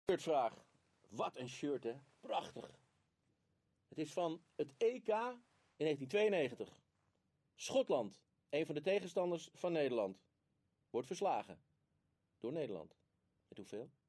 Shirtvraag. Wat een shirt, hè? Prachtig. Het is van het EK in 1992. Schotland, een van de tegenstanders van Nederland, wordt verslagen door Nederland. Met hoeveel?